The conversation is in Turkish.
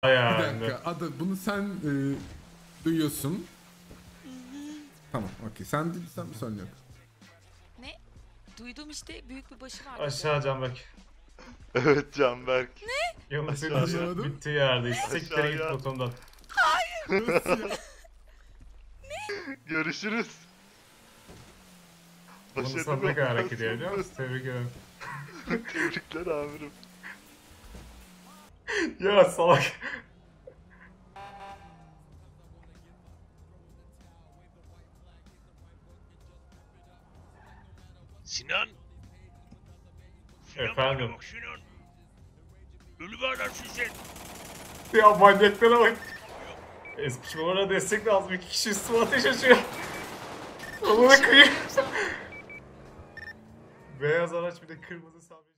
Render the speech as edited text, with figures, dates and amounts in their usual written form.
Bir Yani. dakika. Bunu sen duyuyorsun. Tamam, okey. Sen değilsen bir sorun yok. Ne? Duydum işte, büyük bir başı var. Aşağı Canberk. Evet Canberk. Yalnız senin Aşağıya. işin Anlamadım. bittiği yerdeyiz. Siktir git Aşağıya. rotondan. Nasıl ya? Görüşürüz. Bunu Başarılı sana ne kadar hak ediyor operasyondu. biliyor musun? Tebrik ederim. Tebrikler amirim. Ya salak. Sinan. Sinan Efendim? bana bak Sinan. Ölü bir adamsın sen. Ya manyaklara bak. Eski bana destek lazım. 2 kişi üstüme ateş açıyor. Onu da kıyım. Beyaz araç bir de kırmızı sabit.